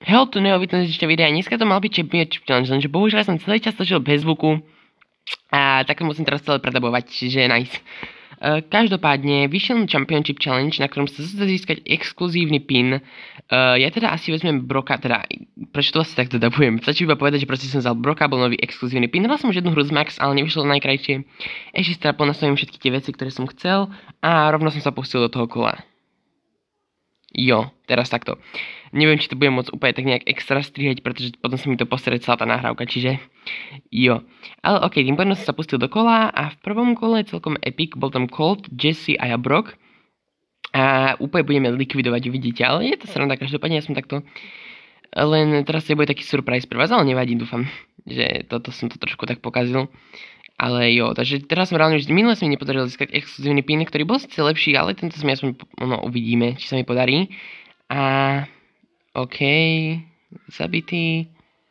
Help to neovitnosť ešte videa. Dneska to mal byť Championship Challenge, lenže bohužiaľ som celý čas točil bez zvuku a tak musím teraz celé predabovať, čiže nice. Každopádne vyšiel Championship Challenge, na ktorom sa chce získať exkluzívny pin. Ja teda asi vezmem Broka, teda prečo to asi takto dabujem? Stačí iba povedať, že proste som vzal Broka, bol nový exkluzívny pin. Hral som už jednu hru z Max, ale nevyšlo najkrajšie. Ešte teda ponastavím všetky tie veci, ktoré som chcel a rovno som sa pustil do toho kola. Jo, teraz takto. Neviem, či to budem môcť úplne tak nejak extra strihať, pretože potom sa mi to posere celá tá nahrávka, čiže jo. Ale ok, tým pádom som sa pustil do kola a v prvom kole celkom epic, bol tam Colt, Jesse a ja Brock. A úplne budeme likvidovať, uvidíte, ale je to sranda, každopádne ja som takto. Len teraz to bude taký surprise pre vás, ale nevadí, dúfam, že toto som to trošku tak pokazil. Ale jo, takže teraz som reálne už minule sa mi nepodarilo získať exkluzívny pin, ktorý bol síce lepší, ale tento sa mi aspoň uvidíme, či sa mi podarí. A OK, zabitý.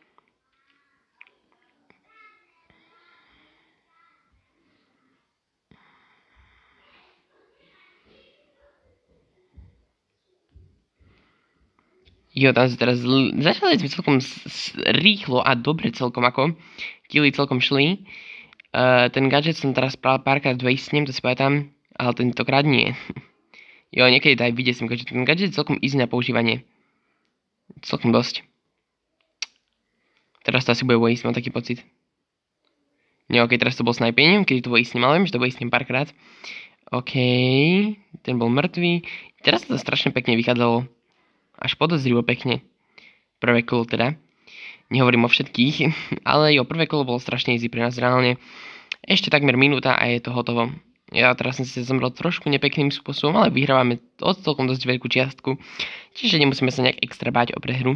Jo, tam sa teraz začali sme celkom rýchlo a dobre celkom ako. Killy celkom šli. Ten gadget som teraz párkrát wastem, to si pamätám, ale tentokrát nie. Jo, niekedy to aj vydesím, keďže ten gadget je celkom easy na používanie. Celkom dosť. Teraz to asi bude waste, mám taký pocit. Nie, ok, teraz to bol sniping, keď to wastem, ale viem, že to wastem párkrát. Ok, ten bol mŕtvý. Teraz to strašne pekne vychádzalo. Až podozrivo pekne. Prvé kolo teda. Nehovorím o všetkých, ale jo, prvé kolo bolo strašne easy pre nás reálne. Ešte takmer minúta a je to hotovo. Ja teraz som si zomrel trošku nepekným spôsobom, ale vyhrávame od celkom dosť veľkú čiastku. Čiže nemusíme sa nejak extra báť o prehru.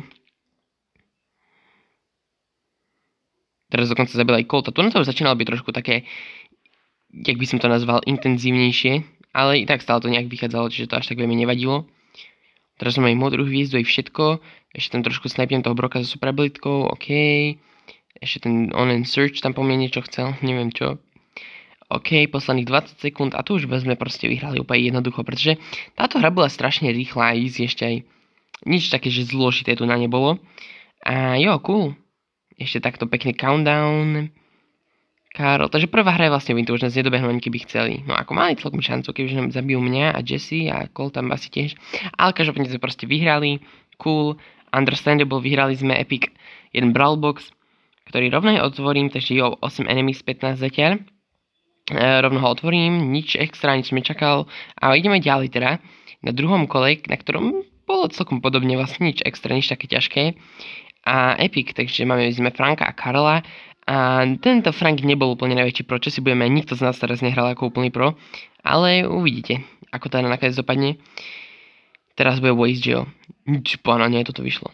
Teraz dokonca zabil aj Colta. Tu na to už začínalo byť trošku také, jak by som to nazval, intenzívnejšie. Ale i tak stále to nejak vychádzalo, čiže to až tak veľmi nevadilo. Teraz som aj modrú hviezdu, aj všetko. Ešte tam trošku snipnem toho Broka so super abilitkou, OK. Ešte ten on search tam po mne niečo chcel, neviem čo. OK, posledných 20 sekúnd a tu už sme proste vyhrali úplne jednoducho, pretože táto hra bola strašne rýchla a easy, ešte aj nič také, že zložité tu na nebolo. A jo, cool. Ešte takto pekný countdown. Karol, takže prvá hra je vlastne to už nás nedobehnú ani keby chceli. No ako mali celkom šancu, kebyže nám zabijú mňa a Jesse a Colt tam asi tiež. Ale každopádne sme proste vyhrali. Cool, understandable, vyhrali sme epic jeden brawl box, ktorý rovno ho otvorím, takže jo, 8 enemies 15 zatiaľ. Rovno ho otvorím, nič extra, nič som nečakal. A ideme ďalej teda, na druhom kole, na ktorom bolo celkom podobne, vlastne nič extra, nič také ťažké. A epic, takže sme Franka a Karla. A tento Frank nebol úplne najväčší pro, čo si budeme, nikto z nás teraz nehral ako úplný pro, ale uvidíte, ako to nakoniec dopadne. Teraz bude waste, že jo. Nič, pána, nie, toto vyšlo.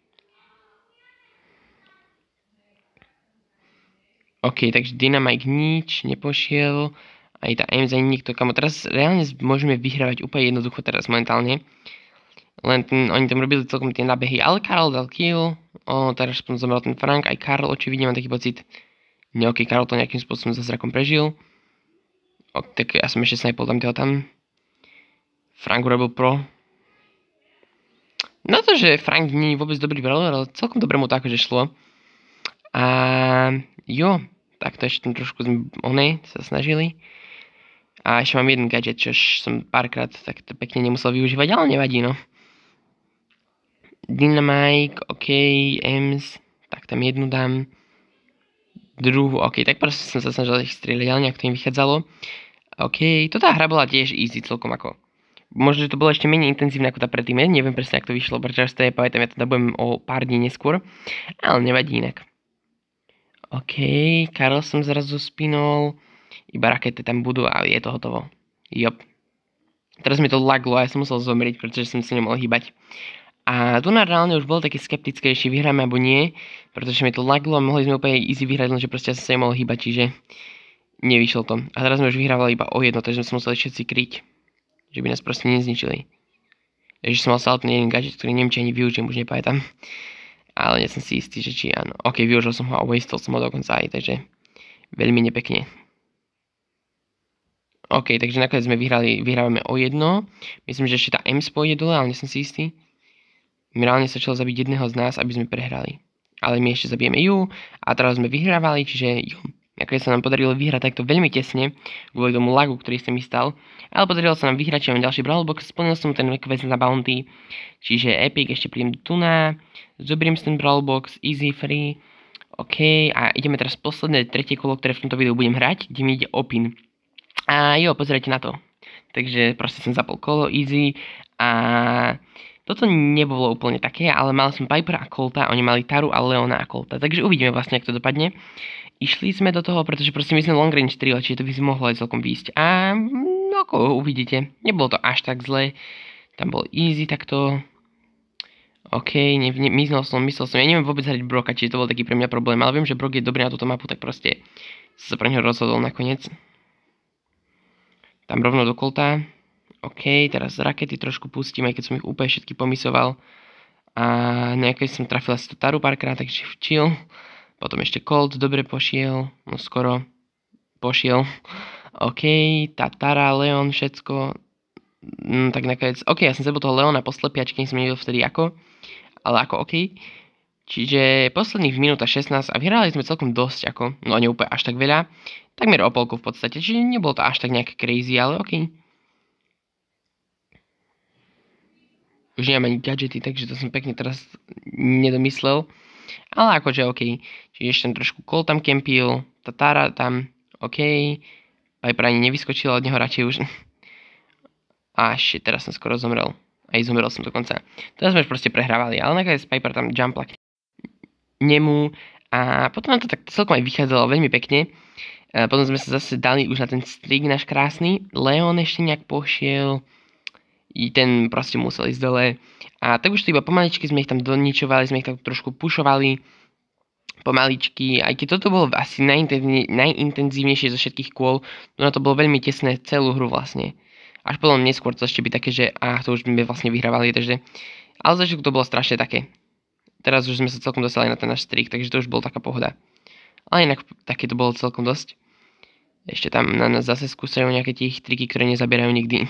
OK, takže Dynamite nič, nepošiel, aj tá Ames ani nikto, kamo, teraz reálne môžeme vyhrávať úplne jednoducho teraz momentálne. Len oni tam robili celkom tie nabehy, ale Karol dal kill. Teraz zomrel ten Frank, aj Karol očividne, mám taký pocit. Nie, ok, Karol to nejakým spôsobom za zrakom prežil. Tak ja som ešte snipol tam. Frank urobil pro. Na to, že Frank nie je vôbec dobrý brawler, ale celkom dobre mu to akože šlo. A jo, tak to ešte tam trošku sa snažili. A ešte mám jeden gadget, čo som párkrát tak to pekne nemusel využívať, ale nevadí, no. Dynamite, OK, Ems, tak tam jednu dám. Druhú, OK, tak proste som sa snažil ich strieľať, ale nejak to im vychádzalo. OK, toto hra bola tiež easy celkom ako. Možno, že to bolo ešte menej intenzívne ako tá predtým, neviem presne, ako to vyšlo, pretože to je, pamätám, ja to budem o pár dní neskôr, ale nevadí inak. OK, Karol som zrazu spinol, iba rakety tam budú a je to hotovo. Jop. Teraz mi to laglo a ja som musel zomrieť, pretože som sa nemohol hýbať. A tu na reálne už bol taký skeptický, či vyhráme alebo nie, pretože mi to laglo a mohli sme úplne easy vyhrať, lenže proste ja som sa nemohol hýbať, čiže nevyšlo to. A teraz sme už vyhrávali iba o jedno, takže sme sa museli všetci kryť, že by nás proste nezničili. Takže som mal stále ten jeden gadget, ktorý neviem, či ani využijem, už nepamätám. Ale nie som si istý, že či áno. OK, využil som ho a wastel som ho dokonca aj, takže veľmi nepekne. OK, takže nakoniec sme vyhrávame o jedno. Myslím, že ešte tá Ems pôjde dole, ale nie som si istý. mi reálne stačilo zabiť jedného z nás, aby sme prehrali. Ale my ešte zabijeme ju a teraz sme vyhrávali, čiže ju. Nakoniec sa nám podarilo vyhrať takto veľmi tesne, kvôli tomu lagu, ktorý sa mi stal. Ale podarilo sa nám vyhrať, čiže mám ďalší Brawl Box, splnil som ten quest na bounty, čiže epic, ešte prídem tu na, zoberiem si ten Brawl Box, easy, free, OK, a ideme teraz posledné tretie kolo, ktoré v tomto videu budem hrať, kde mi ide o pin. A jo, pozerajte na to. Takže proste som zapol kolo, easy, a toto nebolo úplne také, ale mal som Piper a Colta, oni mali Taru a Leona a Colta, takže uvidíme vlastne, jak to dopadne. Išli sme do toho, pretože proste my sme long range trio, čiže to by si mohlo aj celkom výjsť. A no ako uvidíte, nebolo to až tak zle. Tam bol easy takto. OK, myslel som, ja neviem vôbec hrať Broka, čiže to bol taký pre mňa problém, ale viem, že Brok je dobrý na túto mapu, tak proste sa pre neho rozhodol nakoniec. Tam rovno do Colta. OK, teraz rakety trošku pustím, aj keď som ich úplne všetky pomisoval. A nejaké som trafil asi tú Taru párkrát, takže chill. Potom ešte Colt dobre pošiel, no skoro pošiel. OK, tá Tara, Leon, všetko. Tak nakoniec, OK, ja som zabol toho Leona po slepiačke, som nevedel vtedy ako. Ale ako OK. Čiže posledných minúta 16 a vyhrali sme celkom dosť ako, no nie úplne až tak veľa. Takmer o polku v podstate, čiže nebolo to až tak nejaké crazy, ale OK. Už nemám ani gadgety, takže to som pekne teraz nedomyslel. Ale akože OK. Čiže ešte tam trošku Colt tam kempil, tá Tara tam, OK. Piper ani nevyskočila od neho radšej už. A ešte teraz som skoro zomrel. Aj zomrel som dokonca. Teraz sme už proste prehrávali, ale nakoniec Piper tam jumpla k nemu. A potom nám to tak celkom aj vychádzalo veľmi pekne. Potom sme sa zase dali už na ten streak náš krásny. Leon ešte nejak pošiel. I ten proste musel ísť dole. A tak už to iba pomaličky sme ich tam doničovali, sme ich tam trošku pušovali. Pomaličky, aj keď toto bolo asi najintenzívnejšie zo všetkých kôl, no to bolo veľmi tesné celú hru vlastne. Až potom neskôr to ešte by také, že to už sme vlastne vyhrávali, takže. Ale začiatku to bolo strašne také. Teraz už sme sa celkom dostali na ten náš streak, takže to už bolo taká pohoda. Ale inak také to bolo celkom dosť. Ešte tam na nás zase skúsajú nejaké tie triky, ktoré nezabierajú nikdy.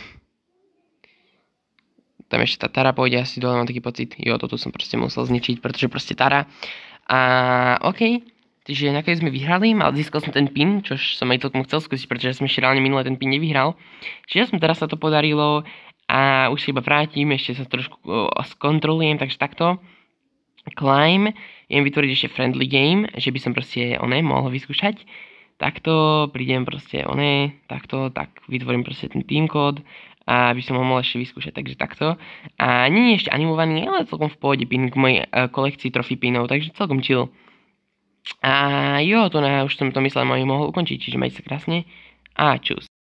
Tam ešte tá Tara pôjde asi dole, mám taký pocit. Jo, toto som proste musel zničiť, pretože proste Tara. A OK, takže nakoniec sme vyhrali, ale získal som ten pin, čo som aj celkom chcel skúsiť, pretože som ešte reálne minulé ten pin nevyhral. Čiže teraz sa to podarilo a už sa iba vrátim, ešte sa trošku skontrolujem, takže takto. Climb, idem vytvoriť ešte friendly game, že by som proste mohol vyskúšať. Takto prídem proste takto, tak vytvorím proste ten team kód. A aby som ho mohol ešte vyskúšať, takže takto. A nie je ešte animovaný, ale celkom v pohode pin k mojej kolekcii trophy pinov, takže celkom chill. A jo, už som to myslel, mohol ukončiť, čiže majte sa krásne a čus.